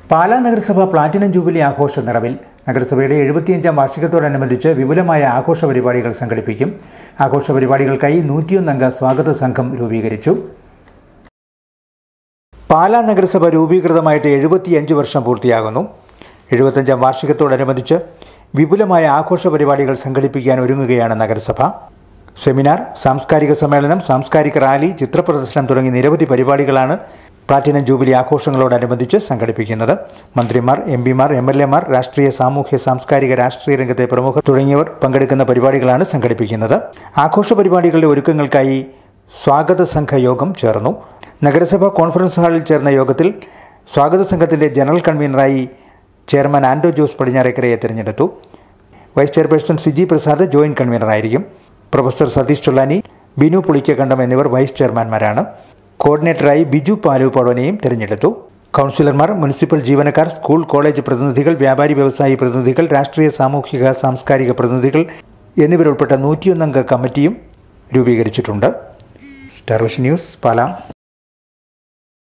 പാലാ നഗരസഭ platinum jubilee ആഘോഷ നിറവിൽ. നഗരസഭയുടെ 75ാം വാർഷികത്തോടനുബന്ധിച്ച് വിപുലമായ ആഘോഷ പരിപാടികൾ സംഘടിപ്പിക്കും. ആഘോഷ പരിപാടികൾക്കായി 101 അംഗ സ്വാഗത സംഘം രൂപീകരിച്ചു. പാലാ നഗരസഭ രൂപീകൃതമായിട്ട് 75 വർഷം പൂർത്തിയാകുന്നു. 75ാം വാർഷികത്തോടനുബന്ധിച്ച് വിപുലമായ ആഘോഷ പരിപാടികൾ സംഘടിപ്പിക്കാൻ ഒരുങ്ങുകയാണ് നഗരസഭ. സെമിനാർ, സാംസ്കാരിക സമ്മേളനം, സാംസ്കാരിക റാലി, ചിത്രപ്രദർശനം തുടങ്ങി നിരവധി പരിപാടികളാണ് പ്ലാറ്റിനം ജൂബിലി ആഘോഷങ്ങളോടനുബന്ധിച്ച് സംഘടിപ്പിക്കുന്നത്. മന്ത്രിമാർ, എംപിമാർ, MLAമാർ, രാഷ്ട്രീയ, സാമൂഹ്യ, സാംസ്കാരിക, രാഷ്ട്രീയ രംഗത്തെ പ്രമുഖർ തുടങ്ങിയവർ പങ്കെടുക്കുന്ന പരിപാടികളാണ് സംഘടിപ്പിക്കുന്നത്. ആഘോഷ പരിപാടികളുടെ ഒരുക്കങ്ങൾക്കായി സ്വാഗത സംഘ യോഗം ചേർന്നു. നഗരസഭ കോൺഫറൻസ് ഹാളിൽ ചേർന്ന യോഗത്തിൽ സ്വാഗത സംഘത്തിന്റെ ജനറൽ കൺവീനറായി ചെയർമാൻ ആൻഡോ ജോസ് പടിഞ്ഞാറേക്കരയെ തിരഞ്ഞെടുത്തു. Vice chairperson Siji Prasad joint കൺവീനറായിരിക്കും. പ്രൊഫസർ സതീഷ് ചൊല്ലാനി, ബിനു പുളിക്കകണ്ടം എന്നിവർ വൈസ് ചെയർമാൻമാരാണ്. കോർഡിനേറ്ററായി ബിജു പാലുപാടനെയും തിരഞ്ഞെടുത്തു. കൗൺസിലർമാർ, മുനിസിപ്പൽ ജീവനക്കാർ, സ്കൂൾ കോളേജ് പ്രതിനിധികൾ, വ്യാപാരി വ്യവസായി പ്രതിനിധികൾ, രാഷ്ട്രീയ, സാമൂഹിക, സാംസ്കാരിക പ്രതിനിധികൾ എന്നിവരുൾപ്പെട്ട 101 അംഗ കമ്മിറ്റിയും രൂപീകരിച്ചിട്ടുണ്ട്. Starvision news, Pala.